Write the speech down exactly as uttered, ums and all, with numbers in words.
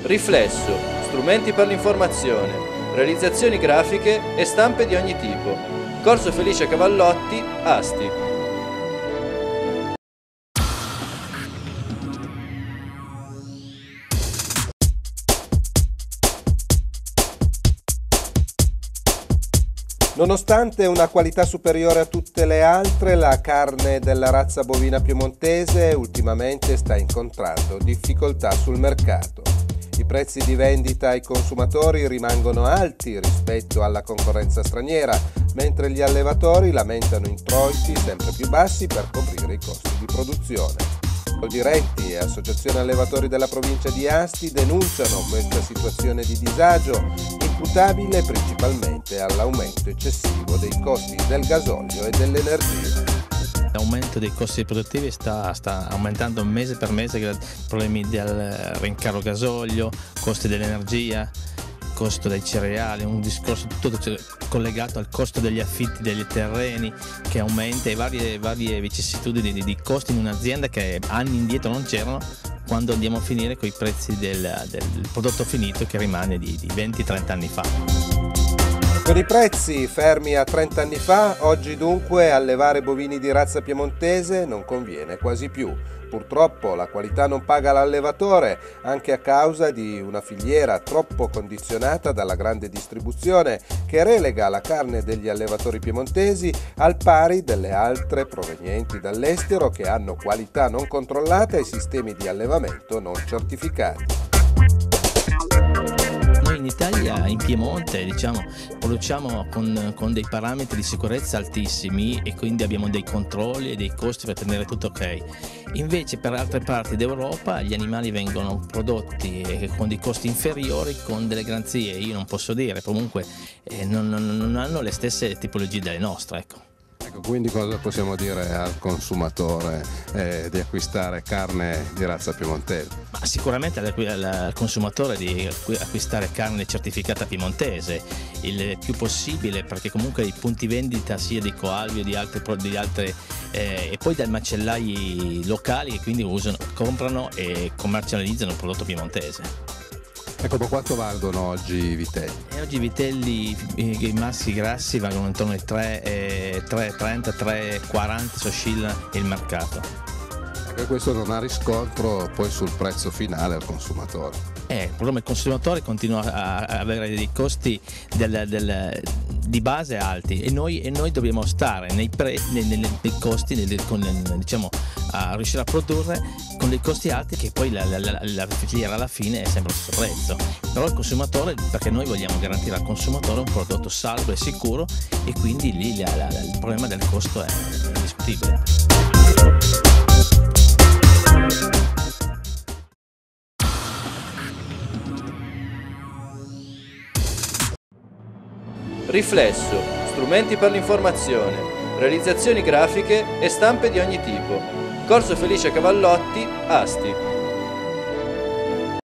Riflesso, strumenti per l'informazione, realizzazioni grafiche e stampe di ogni tipo. Corso Felice Cavallotti, Asti. Nonostante una qualità superiore a tutte le altre, la carne della razza bovina piemontese ultimamente sta incontrando difficoltà sul mercato. I prezzi di vendita ai consumatori rimangono alti rispetto alla concorrenza straniera, mentre gli allevatori lamentano introiti sempre più bassi per coprire i costi di produzione. Coldiretti e Associazione Allevatori della provincia di Asti denunciano questa situazione di disagio imputabile principalmente all'aumento eccessivo dei costi del gasolio e dell'energia. L'aumento dei costi produttivi sta, sta aumentando mese per mese, problemi del rincaro gasolio, costi dell'energia, costo dei cereali, un discorso tutto collegato al costo degli affitti degli terreni che aumenta e varie, varie vicissitudini di, di costi in un'azienda che anni indietro non c'erano quando andiamo a finire con i prezzi del, del prodotto finito che rimane di, di venti trenta anni fa. Con i prezzi fermi a trenta anni fa, oggi dunque allevare bovini di razza piemontese non conviene quasi più. Purtroppo la qualità non paga l'allevatore, anche a causa di una filiera troppo condizionata dalla grande distribuzione che relega la carne degli allevatori piemontesi al pari delle altre provenienti dall'estero che hanno qualità non controllata e sistemi di allevamento non certificati. In Italia, in Piemonte, diciamo, produciamo con, con dei parametri di sicurezza altissimi e quindi abbiamo dei controlli e dei costi per tenere tutto ok. Invece per altre parti d'Europa gli animali vengono prodotti con dei costi inferiori con delle garanzie, io non posso dire, comunque eh, non, non, non hanno le stesse tipologie delle nostre, ecco. Ecco, quindi cosa possiamo dire al consumatore eh, di acquistare carne di razza piemontese? Ma sicuramente al, al consumatore di acquistare carne certificata piemontese il più possibile, perché comunque i punti vendita sia di Coalvio di altre, di altre eh, e poi dai macellai locali che quindi usano, comprano e commercializzano il prodotto piemontese. Ecco, ma quanto valgono oggi i vitelli? E oggi i vitelli, i, i maschi grassi valgono intorno ai tre virgola trenta, tre virgola quaranta, si oscilla il mercato. E questo non ha riscontro poi sul prezzo finale al consumatore. Eh, il problema è che il consumatore continua a, a avere dei costi del, del, di base alti e noi, e noi dobbiamo stare nei, pre, nei, nei, nei costi, nei, con, diciamo, a riuscire a produrre con dei costi alti che poi la, la, la, la filiera alla fine è sempre lo stesso prezzo. Però il consumatore, perché noi vogliamo garantire al consumatore un prodotto saldo e sicuro e quindi lì la, la, la, il problema del costo è indiscutibile. Riflesso, strumenti per l'informazione, realizzazioni grafiche e stampe di ogni tipo. Corso Felice Cavallotti, Asti.